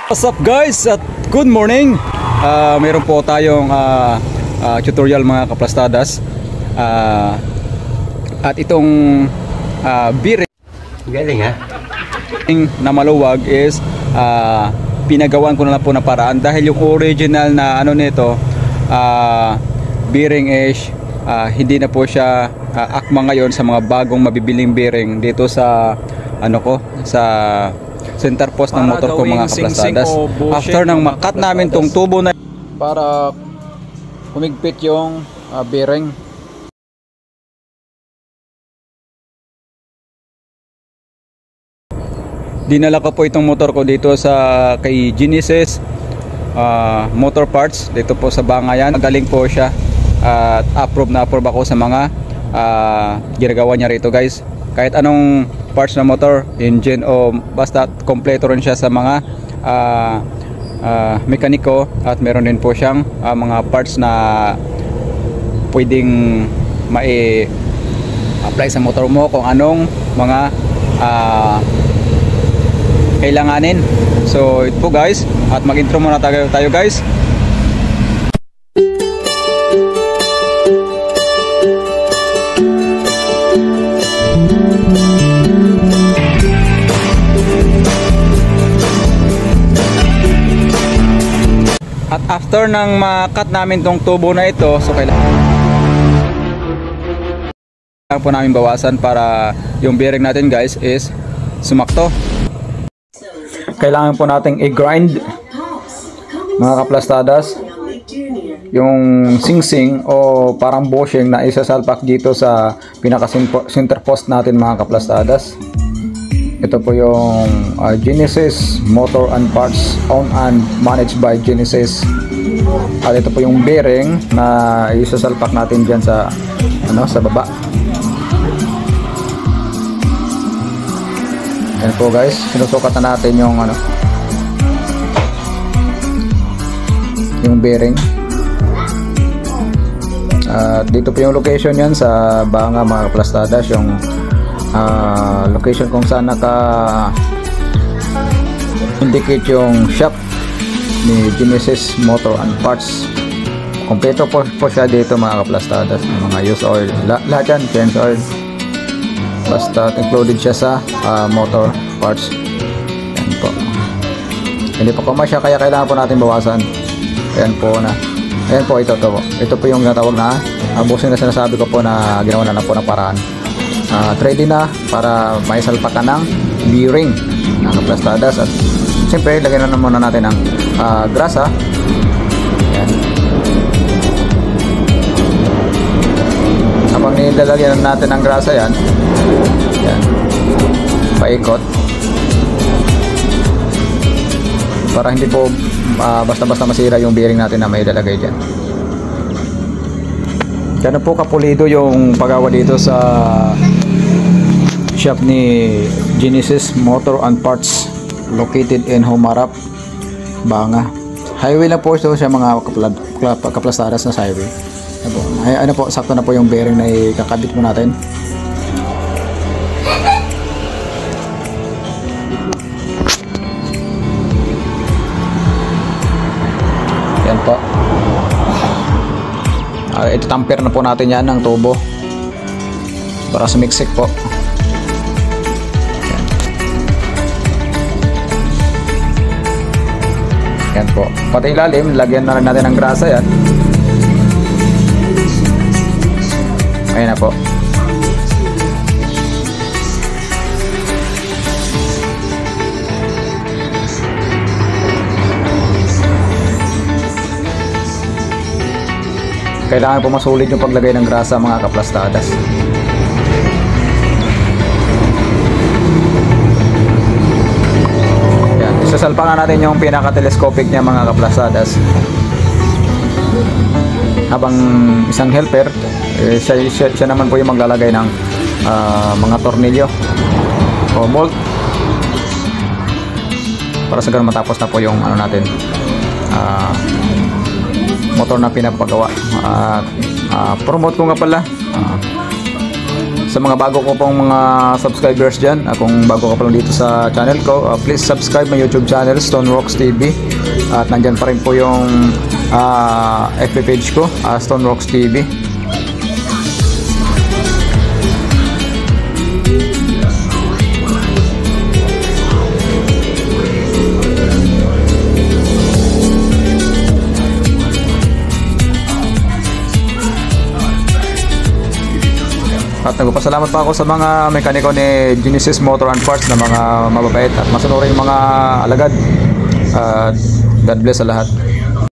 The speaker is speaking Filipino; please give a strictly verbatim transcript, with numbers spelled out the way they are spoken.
What's up guys at good morning. Uh, mayroon po tayong uh, uh, tutorial mga kaplastadas. Uh, at itong uh, bearing galing ha na maluwag is uh, pinagawan ko na lang po na paraan dahil yung original na ano nito uh, bearing is uh, hindi na po siya uh, akma ngayon sa mga bagong mabibiling bearing dito sa ano ko sa center post ng motor ko mga kaplastadas. After nang makat namin tong tubo na para humigpit yung uh, bearing, dinala ko po itong motor ko dito sa kay Genesis uh, Motor Parts dito po sa Bangayan. Magaling po siya at uh, approve na approve ako sa mga uh, ginagawa niya rito guys. Kahit anong parts ng motor, engine o basta kompleto rin siya sa mga uh, uh, mekaniko at meron din po siyang uh, mga parts na pwedeng mai-apply sa motor mo kung anong mga uh, kailanganin. So ito po guys, at mag-intro muna tayo, tayo guys. At after nang makat namin tong tubo na ito, so kailangan po namin bawasan para yung bearing natin guys is sumakto. Kailangan po nating i-grind mga kaplastadas yung singsing o parang bushing na isasalpak dito sa pinaka center post natin mga kaplastadas. Ito po yung uh, Genesis Motor and Parts, owned and managed by Genesis. At ito po yung bearing na isasalpak natin dyan sa ano sa baba. Yan po guys, sinusukat na natin yung ano yung bearing. Uh, dito po yung location yan sa Banga mga kaplastadas, yung uh, location kung saan naka indicate yung shop ni Genesis Motor and Parts. Kompleto po, po siya dito mga kaplastadas, mga used oil, La lahat yan, change oil, basta included siya sa uh, motor parts. Yan po, hindi pa kumasya kaya kailangan po natin bawasan. Ayan po na, ayan po, ito, ito po ito po yung natawag na abusin na sinasabi ko po na ginawa na lang po ng paraan. Uh, ready na para may salpakan ng bearing ng kaplastadas. At siyempre lagyan na muna natin ng uh, grasa. Yan, habang nilalagyan natin ng grasa yan, yan, paikot para hindi po basta-basta uh, masira yung bearing natin na may ilalagay dyan. Ganun po kapulido yung paggawa dito sa shop ni Genesis Motor and Parts, located in Humarap, Banga. Highway na po ito siya mga kaplastadas na highway. Ay, ano po, sakto na po yung bearing na ikakabit mo natin. Yan po. Uh, ito tamper na po natin yan ng tubo para sumiksik po. Yan. Yan po. Pati ilalim, lagyan na rin natin ng grasa yan. Ayan na po. Kailangan po masulit yung paglagay ng grasa mga kaplastadas. Yan, isasalpakan natin yung pinaka-telescopic niya mga kaplastadas. Habang isang helper, eh, siya, siya, siya naman po yung maglalagay ng uh, mga tornilyo o bolt para sa ganun matapos na po yung ano natin, uh, motor na pinapagawa. At uh, uh, promote ko nga pala uh, sa mga bago ko pong mga subscribers dyan, uh, kung bago ka pa lang dito sa channel ko, uh, please subscribe my YouTube channel, Stonerocks T V. At nandyan pa rin po yung uh, F B page ko, uh, Stonerocks T V. At nagpapasalamat pa ako sa mga mekaniko ni Genesis Motor and Parts na mga mababait at masunuring mga alagad. Uh, God bless sa lahat.